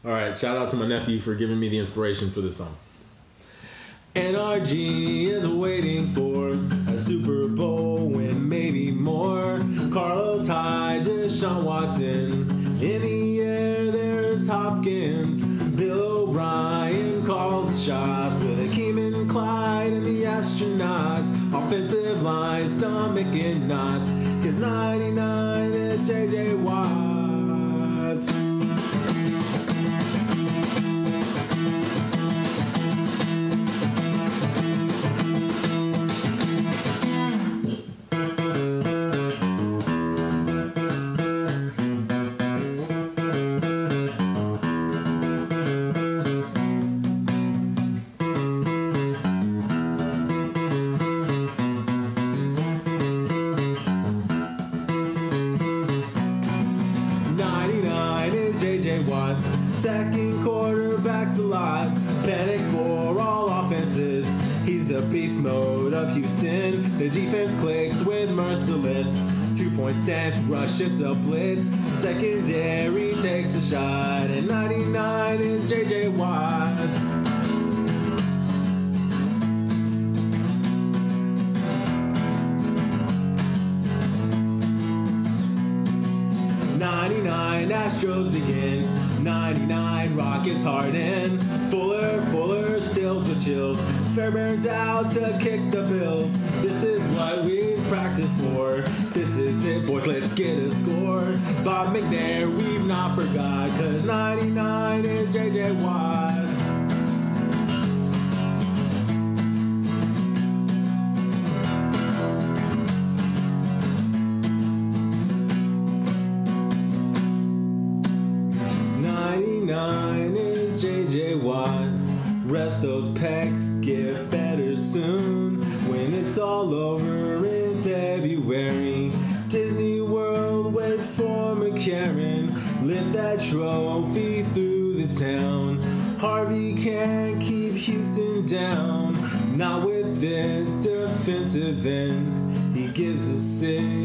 All right, shout out to my nephew for giving me the inspiration for this song. NRG is waiting for a Super Bowl win, maybe more. Carlos Hyde, Deshaun Watson. In the air, there's Hopkins. Bill O'Brien calls the shots with Akeem and Clyde and the astronauts. Offensive line, stomach and knots. 'Cause 99 is JJ Watt. JJ Watt, sacking quarterbacks a lot. Panic for all offenses. He's the beast mode of Houston. The defense clicks with merciless. 2-point stance, rush, it's a blitz. Secondary takes a shot. And 99 is JJ Watt. Astros begin. 99 Rockets harden. Fuller stills the chills. Fairbairn's out to kick the Bills. This is what we've practiced for. This is it, boys, let's get a score. Bob McNair, we've not forgot. 'Cause 99 is JJ Watt. Is JJ Watt. Rest those pecs, get better soon. When it's all over in February, Disney World waits for McCarron. Lift that trophy through the town. Harvey can't keep Houston down. Not with this defensive end. He gives us 6.